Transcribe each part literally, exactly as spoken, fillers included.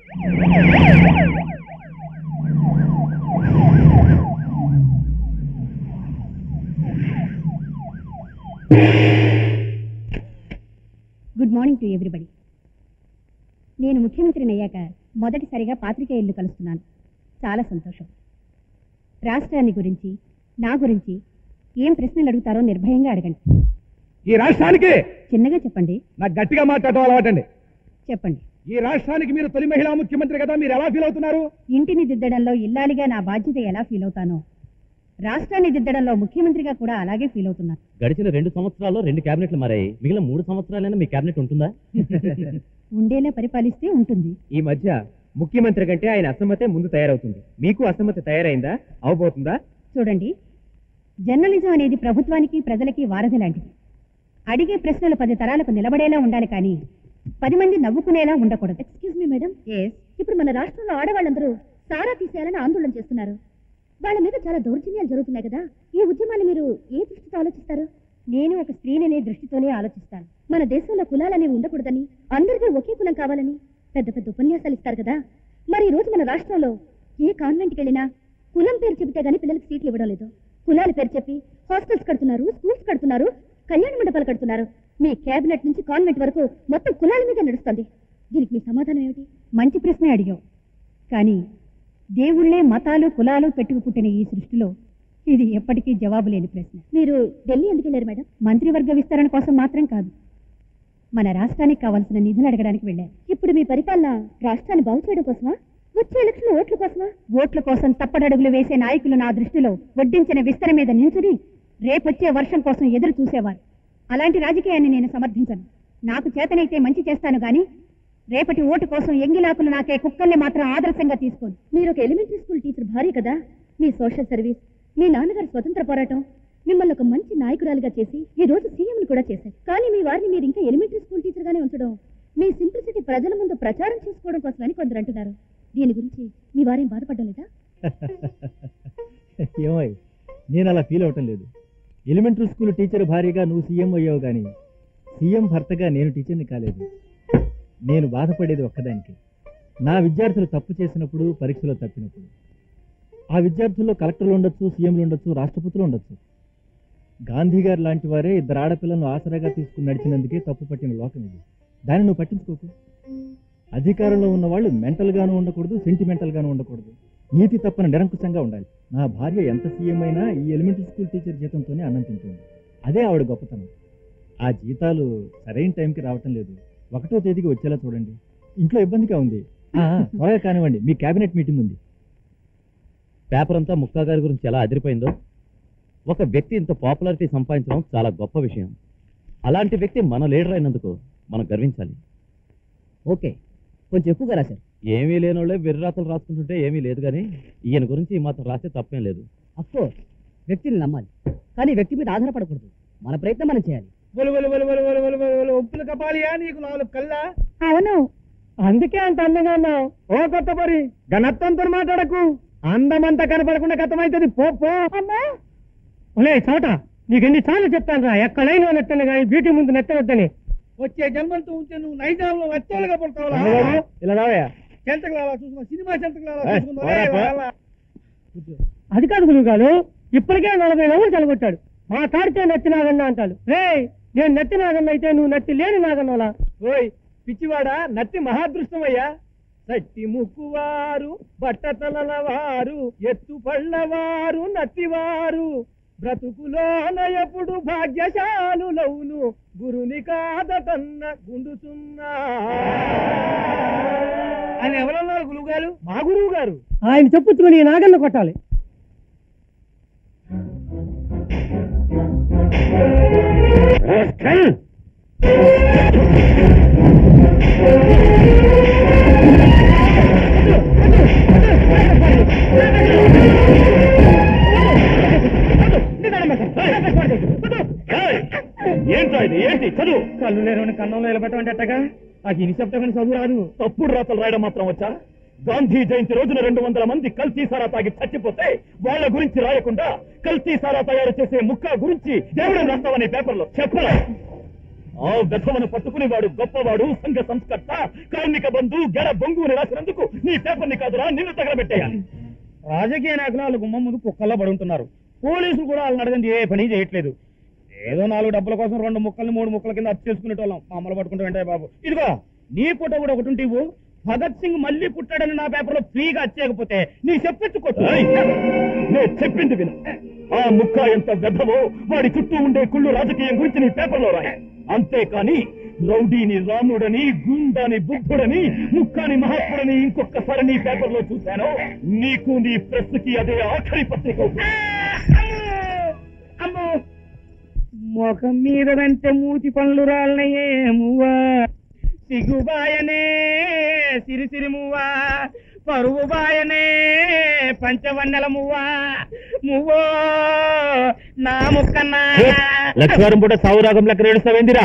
Good morning to everybody. నేను ముఖ్యమంత్రిని అయ్యాక మొదటిసారిగా పాత్రికేయులను కలుస్తున్నాను. చాలా సంతోషం. రాష్ట్రాన్ని గురించి, నా గురించి ఏం ప్రశ్నలు అడుగుతారో నిర్భయంగా అడగండి. ఈ రాష్ట్రానికి చిన్నగా చెప్పండి. నాకు గట్టిగా మాట్లాడటం అలవాటండి. చెప్పండి. ఈ రాష్ట్రానికి మీరు తొలి మహిళా ముఖ్యమంత్రి కదా, మీరు ఎలా ఫీల్ అవుతున్నారు? ఇంటిని దిద్దడంలో ఇల్లాలిగా నా బాధ్యత ఎలా ఫీల్ అవుతానో, రాష్ట్రాన్ని దిద్దడంలో ముఖ్యమంత్రిగా కూడా అలాగే ఫీల్ అవుతున్నారు. గడిచిన రెండు సంవత్సరాల్లో రెండు క్యాబినెట్లు మారాయి. మిగిలిన మూడు సంవత్సరాలైనా మీ క్యాబినెట్ ఉంటుందా? ఉండేలా పరిపాలిస్తే ఉంటుంది. ఈ మధ్య ముఖ్యమంత్రి కంటే ఆయన అసమ్మతే ముందు తయారవుతుంది. మీకు అసమ్మతి తయారైందా? అవబోతుందా? చూడండి, జర్నలిజం అనేది ప్రభుత్వానికి ప్రజలకి వారధి లాంటిది. అడిగే ప్రశ్నలు పది తరాలకు నిలబడేలా ఉండాలి, కానీ పది మంది నవ్వుకునేలా ఉండకూడదు. Excuse me madam. ఇప్పుడు మన రాష్ట్రంలో ఆడవాళ్ళందరూ సారా తీసేయాలని ఆందోళన చేస్తున్నారు. వాళ్ళ మీద చాలా దౌర్జన్యాలు జరుగుతున్నాయి కదా. ఈ ఉద్యమాన్ని మీరు ఏ దృష్టితో ఆలోచిస్తారు? నేను ఒక స్త్రీని దృష్టితోనే ఆలోచిస్తాను. మన దేశంలో కులాలనేవి ఉండకూడదని, అందరికీ ఒకే కులం కావాలని పెద్ద పెద్ద ఉపన్యాసాలు ఇస్తారు కదా. మరి ఈ రోజు మన రాష్ట్రంలో ఏ కాన్వెంట్కి వెళ్ళినా కులం పేరు చెబితే గానీ పిల్లలకు సీట్లు ఇవ్వడం లేదు. కులాల పేరు చెప్పి హాస్టల్స్ కడుతున్నారు, స్కూల్స్ కడుతున్నారు, కళ్యాణ మండపాలు కడుతున్నారు. మీ కేబినెట్ నుంచి కాన్వెంట్ వరకు మొత్తం కులాల మీద నడుస్తుంది. దీనికి మీ సమాధానం ఏమిటి? మంచి ప్రశ్నే అడిగావు, కానీ దేవుళ్లే మతాలు కులాలు పెట్టుకు పుట్టిన ఈ సృష్టిలో ఇది ఎప్పటికీ జవాబు లేని ప్రశ్న. మీరు ఢిల్లీ ఎందుకు వెళ్ళారు మేడం? మంత్రివర్గ విస్తరణ కోసం మాత్రం కాదు, మన రాష్ట్రానికి కావాల్సిన నిధులు అడగడానికి వెళ్ళారు. ఇప్పుడు మీ పరిపాలన రాష్ట్రాన్ని బాగు చేయడం కోసమా, వచ్చే ఎలక్షన్ ఓట్ల కోసమా? ఓట్ల కోసం తప్పడడుగులు వేసే నాయకులు నా దృష్టిలో వడ్డించిన విస్తర మీద నించుని రేపొచ్చే వర్షం కోసం ఎదురు చూసేవారు. అలాంటి రాజకీయాన్ని నేను సమర్థించను. నాకు చేతనైతే మంచి చేస్తాను, గాని రేపటి ఓటు కోసం ఎంగిలాకులు నాకే కుక్కల్ని మాత్రం ఆదర్శంగా తీసుకోండి. మీరు ఒక ఎలిమెంటరీ స్కూల్ టీచర్ భార్య కదా. మీ సోషల్ సర్వీస్, మీ నాన్నగారి స్వతంత్ర పోరాటం మిమ్మల్ని ఒక మంచి నాయకురాలిగా చేసి ఈ రోజు సీఎంలు కూడా చేశారు. కానీ మీ వారిని మీరు ఇంకా ఎలిమెంటరీ స్కూల్ టీచర్ గానే ఉంచడం మీ సింప్లిసిటీ ప్రజల ముందు ప్రచారం చేసుకోవడం కోసమని కొందరు అంటున్నారు. దీని గురించి మీ వారేం బాధపడడం లేదా? ఏమై, నేను అలా ఫీల్ అవటం లేదు. ఎలిమెంటరీ స్కూల్ టీచర్ భార్యగా నువ్వు సీఎం అయ్యావు, కానీ సీఎం భర్తగా నేను టీచర్ని కాలేదు. నేను బాధపడేది ఒక్కదానికి, నా విద్యార్థులు తప్పు చేసినప్పుడు, పరీక్షలో తప్పినప్పుడు. ఆ విద్యార్థుల్లో కలెక్టర్లు ఉండొచ్చు, సీఎంలు ఉండొచ్చు, రాష్ట్రపతులు ఉండొచ్చు. గాంధీ గారు లాంటి వారే ఇద్దరు ఆడపిల్లలను ఆసరాగా తీసుకుని నడిచినందుకే తప్పు పట్టిన లోకం ఇది. దాన్ని నువ్వు పట్టించుకోకు. అధికారంలో ఉన్న వాళ్ళు మెంటల్ గాను ఉండకూడదు, సెంటిమెంటల్ గాను ఉండకూడదు, నీతి తప్పన నిరంకుశంగా ఉండాలి. నా భార్య ఎంత సీఎం అయినా ఈ ఎలిమెంటరీ స్కూల్ టీచర్ జీతంతోనే అన్నం తింటుంది. అదే ఆవిడ గొప్పతనం. ఆ జీతాలు సరైన టైంకి రావటం లేదు. ఒకటో తేదీకి వచ్చేలా చూడండి. ఇంట్లో ఇబ్బందిగా ఉంది. త్వరగా కానివ్వండి, మీ కేబినెట్ మీటింగ్ ఉంది. పేపర్ అంతా ముక్కా గారి గురించి ఎలా అదిరిపోయిందో. ఒక వ్యక్తి ఇంత పాపులారిటీ సంపాదించడం చాలా గొప్ప విషయం. అలాంటి వ్యక్తి మన లీడర్ అయినందుకు మనం గర్వించాలి. ఓకే, కొంచెం ఎక్కువగా రాశారు. ఏమీ లేనోళ్ళే వెర్రాతలు రాసుకుంటుంటే ఏమీ లేదు, కానీ ఈయన గురించి మాత్రం రాస్తే తప్పేం లేదు. అఫ్కోర్స్ వ్యక్తిని నమ్మాలి, కానీ వ్యక్తి మీద ఆధారపడకూడదు. మన ప్రయత్నం మనం చేయాలి. ఒప్పులు కపాలియా నీకు నాలుగు కల్లా? అవును, అందుకే అంత అందంగా ఉన్నావు. ఓ కొత్త పరి ఘనత్వంతో మాట్లాడకు. అందమంతా కనపడకుండా కథమైతుంది. పో పో ఒలే చోట, నీకు ఎన్ని సార్లు చెప్తాను రా, ఎక్కడైనా నెట్టను కానీ బ్యూటీ ముందు నెట్టవద్దని. వచ్చే జన్మంతో ఉంటే నువ్వు నైజాంలో వచ్చేలుగా పడతావు. ఇలా రావయ్యా, చెంతకులాలా చూసుకున్నా, సినిమా చెంతకులాలా. అది కాదు గురువుగారు, ఇప్పటికే నలభై నవ్వులు చెలగొట్టాడు. మా తాడితే నెత్తి నాగన్న అంటాడు. రే, నేను నెత్తి నాగన్న అయితే నువ్వు నెత్తి లేని నాగన్నోలా? ఓయ్ పిచ్చివాడా, నత్తి మహాదృష్టమయ్యా. సట్టి ముక్కువారు, బట్టతలల వారు, ఎత్తు పళ్ళవారు, నత్తివారు, బ్రతుకులోన ఎప్పుడు భాగ్యశాలులవును, గురుని కాదటన్న గుండుచున్నా అని ఎవరన్నారు గురువుగారు? మా గురువు గారు. ఆయన చెప్పుచ్చుకుని నాగన్న కొట్టాలి. ఏంటి చదువు? కళ్ళు లేరు కన్నంలో నిలబెట్టమంటే అట్టగా ఆ గిని చెప్తామని చదువు రాదు. తప్పుడు రాతలు రాయడం మాత్రం వచ్చా? గాంధీ జయంతి రోజున రెండు వందల మంది కల్తీ సారా తాగి చచ్చిపోతే వాళ్ళ గురించి రాయకుండా కల్తీ సారా తయారు చేసే ముక్క గురించి దేవుడు రాస్తావని పేపర్లో చెప్పరా? ఆ వ్యధవను పట్టుకునేవాడు గొప్పవాడు, సంఘ సంస్కర్త, కార్మిక బంధు, గెడ బొంగు అని రాసినందుకు నీ పేపర్ని కాదురా నిన్ను తగలబెట్టేయాలి. రాజకీయ నాయకులు వాళ్ళ గుమ్మం ముందు కుక్కల్లో పడి ఉంటున్నారు. పోలీసులు కూడా వాళ్ళని అడగండి ఏ పని చేయట్లేదు. ఏదో నాలుగు డబ్బుల కోసం రెండు ముక్కల్ని మూడు ముక్కల కింద అప్పు చేసుకునేటోళ్ళం. మామూలు పట్టుకుంటూ వెంటాయి బాబు. ఇదిగో నీ ఫోటో కూడా ఒకటి ఉంటే భగత్ సింగ్ మళ్ళీ పుట్టాడని నా పేపర్లో ఫ్రీగా వచ్చేయకపోతే నీ చెప్పెచ్చుకోవచ్చు. నేను చెప్పింది విను. ఆ ముక్క ఎంత వ్యధవో వాడి చుట్టూ ఉండే కుళ్ళు రాజకీయం గురించి నీ పేపర్లో రాయి. అంతేకాని రౌడీని రాముడని, గుండాని బుద్ధుడని, ముక్కాని మహాత్ముడని ఇంకొకసారి నీ పేపర్లో చూశాను, నీకు నీ ప్రెస్ కి అదే ఆఖరి పత్రిక. అమ్మో ముఖం మీదంటే మూతి పనులు రాలనయే మువ్వా, సిగుబాయనే సిరిసిరి మువ్వా, పరువు బాయనే పంచవన్నెల మువ్వా, మువ్వో నా ముక్కన్నా. లక్ష్మీవారం పూట సావురాగం లెక్క ఏడుస్తావేందిరా?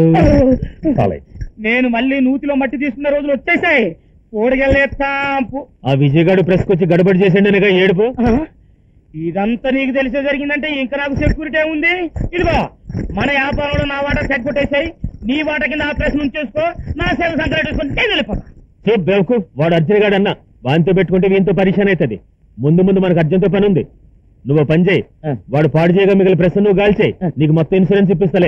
నేను మళ్ళీ నూతిలో మట్టి తీసుకున్న రోజులు వచ్చేసాయి. ఓడిగెళ్ళేస్తాంపు. ఆ విజయగాడు ప్రెస్ కొచ్చి గడబడి చేసిండేగా ఏడుపు. ఇదంతా నీకు తెలిసే జరిగిందంటే ఇంకా నాకు సెక్యూరిటీ ఉంది. ఇదిగో మన వ్యాపారంలో నా వాటా సెట్ కొట్టేసాయి. నీ వాట కింద ఆ ప్రెస్ నుంచి చేసుకో, నా సేవ సంక్రాంతి చేసుకొని నేను వెళ్ళిపోతా. చూప్ బేవకు, వాడు అర్జున్ అన్న వానితో పెట్టుకుంటే వీంతో పరిశాన్ అవుతుంది. ముందు ముందు మనకు అర్జున్తో పని ఉంది. నువ్వు పని చేయి, వాడు పాడు చేయగా మిగిలిన ప్రెస్ నువ్వు గాల్చేయి, నీకు మొత్తం ఇన్సూరెన్స్ ఇప్పిస్తలే.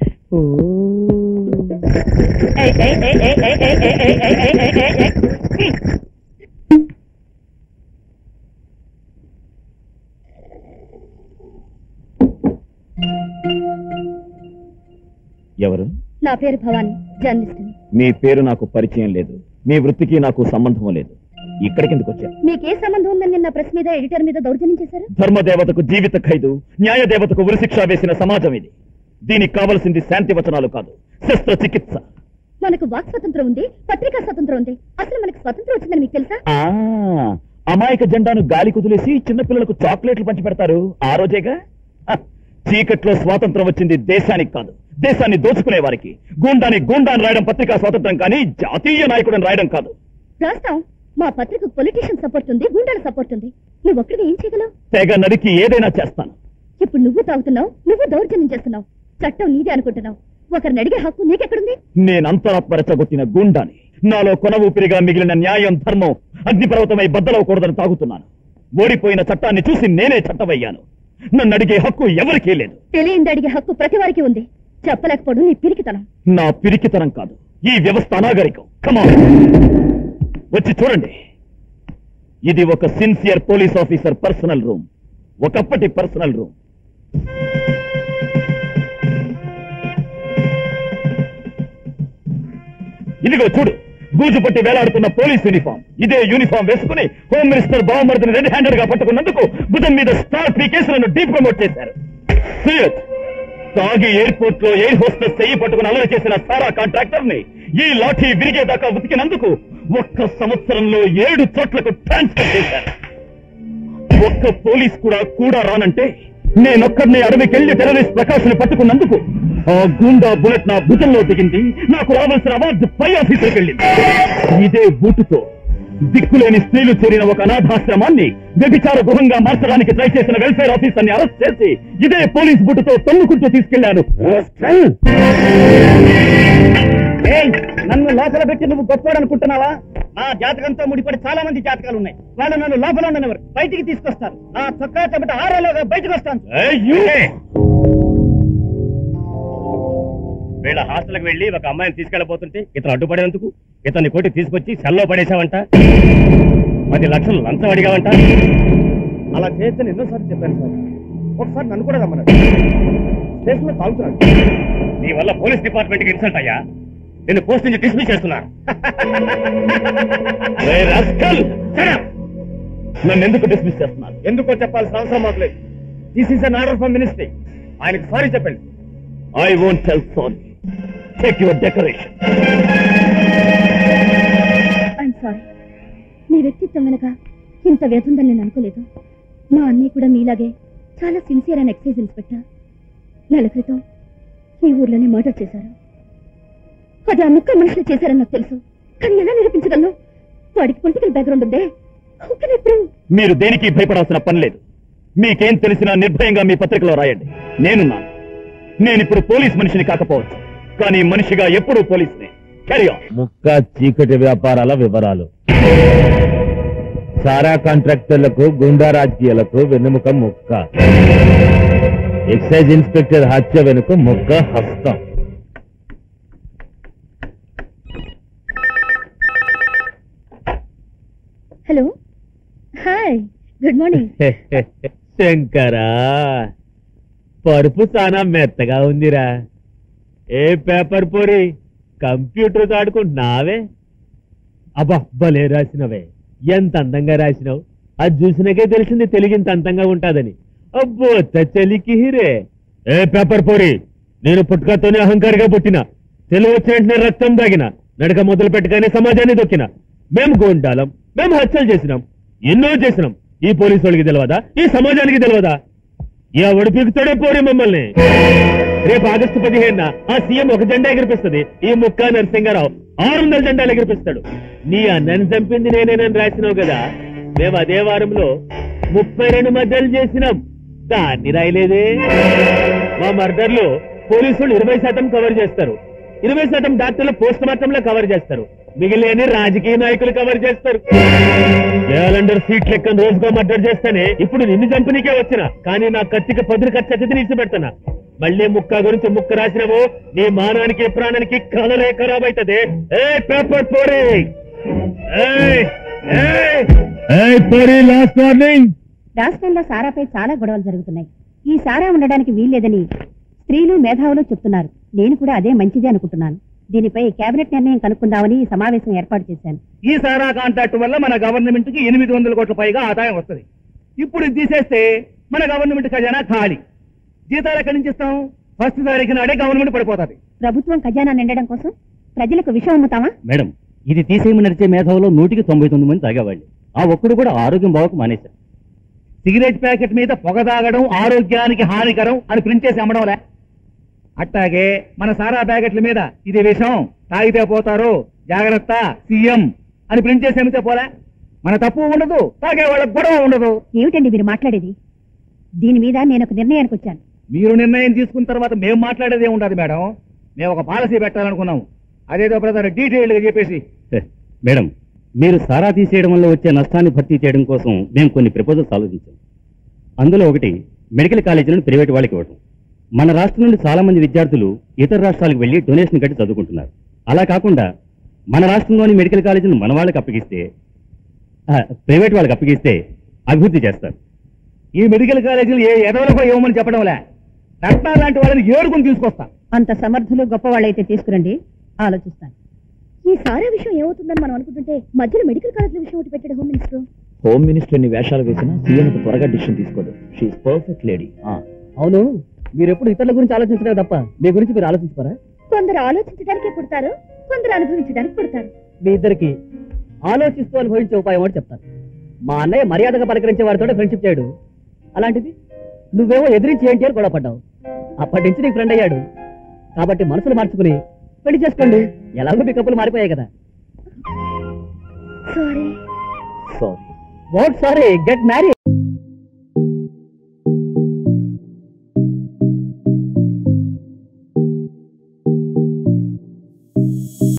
ఎవరు? నా పేరు భవాని, జర్నలిస్ట్. మీ పేరు నాకు పరిచయం లేదు, మీ వృత్తికి నాకు సంబంధం లేదు. ఇక్కడికి ఎందుకు వచ్చారు? మీకే సంబంధం ఉందని నిన్న ప్రెస్ మీద ఎడిటర్ మీద దౌర్జన్యం చేశారు. ధర్మదేవతకు జీవిత ఖైదు, న్యాయ దేవతకు ఉరిశిక్ష వేసిన సమాజం ఇది. దీనికి కావలసింది శాంతి వచనాలు కాదు, శస్త్ర చికిత్స. మనకు వాక్ స్వతంత్రం ఉంది, పత్రికా స్వతంత్రం ఉంది. అసలు మనకు స్వతంత్రం వచ్చిందని మీకు తెలుసా? ఆ అమాయక జెండాను గాలి కుదిలేసి చిన్నపిల్లలకు చాక్లెట్లు పంచి పెడతారు ఆ రోజేగా. చీకట్లో స్వాతంత్రం వచ్చింది దేశానికి కాదు, దేశాన్ని దోచుకునే వారికి. గూండాని గూండాని రాయడం పత్రికా స్వాతంత్రం కానీ జాతీయ నాయకుడిని రాయడం కాదు. రాస్తాం. మా పత్రికకు పొలిటీషియన్ సపోర్ట్ ఉంది, గుండాల సపోర్ట్ ఉంది. నువ్వు ఒక్కడిగా ఏం చేయగలవు? తెగ నరికి ఏదైనా చేస్తాను. ఇప్పుడు నువ్వు తాగుతున్నావు, నువ్వు దౌర్జన్యం చేస్తున్నావు. చట్టం నీదే అనుకుంటున్నావు. ఒకరిని అడిగే హక్కు నీకెక్కడుంది? నేనంతరాత్మరచగొట్టిన గుండాని. నాలో కొన ఊపిరిగా మిగిలిన న్యాయం, ధర్మం అగ్నిపర్వతమై బద్దలవకూడదని తాగుతున్నాను. ఓడిపోయిన చట్టాన్ని చూసి నేనే చట్టమయ్యాను. నన్ను అడిగే హక్కు ఎవరికీ లేదు. తెలియంది అడిగే హక్కు ప్రతి వారికి ఉంది. చెప్పలేకపోవడం నీ పిరికితనం. నా పిరికితనం కాదు, ఈ వ్యవస్థ అనాగరికం. కమా వచ్చి చూడండి. ఇది ఒక sincere police officer personal room, ఒకప్పటి పర్సనల్ రూమ్. ఇదిగో చూడు, బూజు పట్టి వేలాడుతున్న పోలీస్ యూనిఫామ్. ఇదే యూనిఫామ్ వేసుకుని హోమ్ మినిస్టర్ బావమర్దిని రెడ్ హ్యాండెడ్ గా పట్టుకున్నందుకు భుజం మీద స్టార్ త్రీ కేసులను డీ ప్రమోట్ చేశారు. తాగి ఎయిర్పోర్ట్ లో ఎయిర్ హోస్టెస్ చెయ్యి పట్టుకుని అలరి చేసిన సారా కాంట్రాక్టర్ ని ఈ లాఠీ విరిగేదాకా ఉతికినందుకు ఒక్క సంవత్సరంలో ఏడు చోట్లకు ట్రాన్స్ఫర్ చేశారు. ఒక్క పోలీస్ కూడా కూడా రానంటే నేనొక్కడిని అడవికెళ్లి టెర్రరిస్ట్ ప్రకాశ్ ని పట్టుకున్నందుకు ఆ గుండా బుల్లెట్ నా భుజంలో దిగింది. నాకు రావాల్సిన అవార్డు పై ఆఫీసర్కి వెళ్ళింది. ఇదే బూటుతో దిక్కులేని స్త్రీలు చేరిన ఒక అనాథాశ్రమాన్ని వ్యభిచార గృహంగా మార్చడానికి ట్రై చేసిన వెల్ఫేర్ ఆఫీసర్ ని అరెస్ట్ చేసి ఇదే పోలీస్ బూటుతో తన్నుకుంటూ తీసుకెళ్లాను. నన్ను లోపల పెట్టి నువ్వు గొప్పవాడనుకుంటున్నావా? నా జాతకంతో ముడిపడి చాలా మంది జాతకాలు ఉన్నాయి. వాళ్ళు నన్ను లోపల ఉండనివ్వరు, బయటికి తీసుకొస్తారు. నా చొక్కా చెబిట ఆరోలోగా బయటకు వస్తాను. వీళ్ళ హాస్టల్కి వెళ్లి ఒక అమ్మాయిని తీసుకెళ్లబోతుంటే ఇతను అడ్డుపడేందుకు ఇతన్ని కొట్టి తీసుకొచ్చి సెల్లో పడేశావంట. పది లక్షలు లంచం అడిగావంట. అలా చేస్తే ఎన్నోసార్లు చెప్పాను సార్. ఒకసారి నన్ను కూడా రమ్మన్నాడు. స్టేషన్ లో తాగుతున్నాడు. నీ వల్ల పోలీస్ డిపార్ట్మెంట్ కి ఇన్సల్ట్ అయ్యా. నేను పోస్ట్ నుంచి డిస్మిస్ చేస్తున్నా. నన్ను ఎందుకు డిస్మిస్ చేస్తున్నారు? ఎందుకో చెప్పాల్సిన అవసరం మాకు లేదు. This is an order from ministry. ఆయనకు సారీ చెప్పండి. I won't tell sorry. Take your decoration. I'm sorry. మీ వ్యక్తిత్వం వెనక ఇంత వ్యతుందని నేను అనుకోలేదు. మా అన్నయ్య కూడా మీలాగే చాలా సిన్సియర్ అండ్ ఎక్సైజ్ ఇన్స్పెక్టర్. నెల క్రితం ఈ ఊర్లోనే మర్డర్ చేశారు. అది ఆ ముక్క మనుషులు చేశారని నాకు తెలుసు. కానీ ఎలా నిరూపించగలను? వాడికి పొలిటికల్ బ్యాక్గ్రౌండ్ ఉందే. మీరు దేనికి భయపడాల్సిన పని లేదు. మీకేం తెలిసినా నిర్భయంగా మీ పత్రికలో రాయండి. నేనున్నాను. నేనిప్పుడు పోలీస్ మనిషిని కాకపోవచ్చు, కానీ మనిషిగా ఎప్పుడూ పోలీసునే. Carry on. ముక్క చీకటి వ్యాపారాల వివరాలు. సారా కాంట్రాక్టర్లకు, గుండా రాజకీయాలకు వెన్నెముక ముక్క. ఎక్సైజ్ ఇన్స్పెక్టర్ హత్య వెనుక ముక్క హస్తం. Hello, hi, good morning. శంకరా, పరుపు చాలా మెత్తగా ఉందిరా. ఏ పేపర్ పోరి కంప్యూటర్ ఆడుకుంటున్నావే? అబ్బా, భలే రాసినవే. ఎంత అందంగా రాసినావు. అది చూసినాకే తెలిసింది తెలుగింత అందంగా ఉంటాదని. అబ్బో చలికి హిరే. ఏ పేపర్ పోరి, నేను పుట్టుకతోనే అహంకారిగా పుట్టిన, తెలుగు వచ్చిన వెంటనే రక్తం దాగిన, నడక మొదలు పెట్టగానే సమాజాన్ని దొక్కిన. మేము గోండాలం, మేము హత్యలు చేసినాం, ఎన్నో చేసినాం. ఈ పోలీసు వాళ్ళకి తెలియదా? ఈ సమాజానికి తెలియదా? ఎవడు పీకుతాడే పోరి మమ్మల్ని. రేపు ఆగస్టు పదిహేనున ఆ సీఎం ఒక జెండా ఎగిరిపిస్తుంది. ఈ ముక్కా నరసింగారావు ఆరు వందల జెండాలు ఎగిరిపిస్తాడు. నీ అన్నని చంపింది నేనేనని రాసినావు కదా. మేము అదే వారంలో ముప్పై రెండు మధ్యలు చేసినాం, దాన్ని రాయలేదే. మా మర్డర్లు పోలీసులు ఇరవై శాతం కవర్ చేస్తారు, ఇరవై శాతం డాక్టర్లు పోస్ట్ మార్టం లో కవర్ చేస్తారు, మిగిలిన రాజకీయ నాయకులు కవర్ చేస్తారు. క్యాలెండర్ సీట్ లెక్కను రోజుగా మర్డర్ చేస్తానే ఇప్పుడు నిన్ను చంపనీకే వచ్చిన, కానీ నా కత్తికి పదులు ఖర్చు అతిథి నిలిచి పెడతానా. మళ్ళీ ముక్క గురించి ముక్క రాసినవో నీ మానానికి ప్రాణానికి కలలే ఖరాబ్ అవుతుంది. ఏ పేపర్ పోరే, లాస్ట్ వార్నింగ్. రాష్ట్రంలో సారాపై చాలా గొడవలు జరుగుతున్నాయి. ఈ సారా ఉండడానికి వీల్లేదని స్త్రీలు మేధావులు చెప్తున్నారు. నేను కూడా అదే మంచిది అనుకుంటున్నాను. దీనిపై కేబినెట్ నిర్ణయం కనుక్కుందామని ఈ సమావేశం ఏర్పాటు చేశాను. ఈ సారా కాంట్రాక్ట్ వల్ల మన గవర్నమెంట్ కి ఎనిమిది వందల కోట్ల పైగా ఆదాయం వస్తుంది. ఇప్పుడు ఇది తీసేస్తే మన గవర్నమెంట్ ఖజానా ఖాళీ. జీతాలు ఎక్కడి నుంచి ఇస్తాం? ఫస్ట్ తారీఖు నాడే గవర్నమెంట్ పడిపోతుంది. ప్రభుత్వం ఖజానా నిండడం కోసం ప్రజలకు విషం అమ్ముతామా? మేడం, ఇది తీసేయమని నడిచే మేధావులో నూటికి తొంభై తొమ్మిది మంది తాగేవాళ్ళు. ఆ ఒక్కడు కూడా ఆరోగ్యం బావకు మానేశారు. సిగరెట్ ప్యాకెట్ మీద పొగ తాగడం ఆరోగ్యానికి హానికరం అని ప్రింట్ చేసి అమ్మడంలే. అట్లాగే మన సారా ప్యాకెట్ల మీద ఇది విషం, తాగితే పోతారు, జాగ్రత్త సీఎం అని ప్రింట్ చేసి అమ్మితే పోలే. మన తప్పు ఉండదు, తాగే వాళ్ళకి గొడవ ఉండదు. ఏమిటండి మీరు మాట్లాడేది? దీని మీద నేను ఒక నిర్ణయానికి వచ్చాను. మీరు నిర్ణయం తీసుకున్న తర్వాత మేము మాట్లాడేదే ఉండదు మేడం. మేము ఒక పాలసీ పెట్టాలనుకున్నాము, అదేదో బ్రదర్ డీటెయిల్ గా చెప్పేసి. మేడం, మీరు సారా తీసేయడం వల్ల వచ్చే నష్టాన్ని భర్తీ చేయడం కోసం మేము కొన్ని ప్రపోజల్స్ ఆలోచించాం. అందులో ఒకటి మెడికల్ కాలేజీలను ప్రైవేట్ వాళ్ళకి ఇవ్వడం. మన రాష్ట్రం నుండి చాలా మంది విద్యార్థులు ఇతర రాష్ట్రాలకు వెళ్లి డొనేషన్ కట్టి చదువుకుంటున్నారు. అలా కాకుండా మన రాష్ట్రంలోని మెడికల్ కాలేజీలను మన వాళ్ళకి అప్పగిస్తే, ప్రైవేట్ వాళ్ళకి అప్పగిస్తే అభివృద్ధి చేస్తారు. ఈ మెడికల్ కాలేజీలు ఏ ఎదవలకో ఇవ్వమని చెప్పడంలే, రత్నాలు లాంటి వాళ్ళని ఏడుకుని తీసుకొస్తాం. అంత సమర్థులు గొప్ప వాళ్ళైతే తీసుకురండి, ఆలోచిస్తాను. ఈ సారా విషయం ఏమవుతుందని మనం అనుకుంటుంటే మధ్యలో మెడికల్ కాలేజీల విషయం ఒకటి పెట్టాడు హోమ్ మినిస్టర్. హోమ్ మినిస్టర్ ని వేషాలు వేసినా సీఎం త్వరగా డిసిషన్ తీసుకోదు. She's perfect lady. అవును, మీరు ఎప్పుడు ఇతరుల గురించి ఆలోచించలేదు తప్ప మీ గురించి మీరు ఆలోచించుకోరా? కొందరు ఆలోచించడానికి పుడతారు, కొందరు అనుభవించడానికి పుడతారు. మీ ఇద్దరికి ఆలోచిస్తూ అనుభవించే ఉపాయం ఒకటి చెప్తాను. మా అన్నయ్య మర్యాదగా పలకరించే వారితో ఫ్రెండ్షిప్ చేయడు. అలాంటిది నువ్వేమో ఎదిరించి ఏంటి అని గొడవ పడ్డావు. అప్పటి నుంచి నీకు ఫ్రెండ్ అయ్యాడు. కాబట్టి మనసులు మార్చుకుని పెళ్లి చేసుకోండి. ఎలాగో మీ కప్పులు మారిపోయాయి కదా. Sorry sorry. What sorry? Get marry.